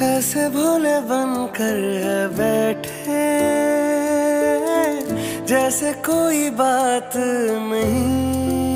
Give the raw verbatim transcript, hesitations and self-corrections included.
ऐसे भोले बनकर है बैठे जैसे कोई बात नहीं।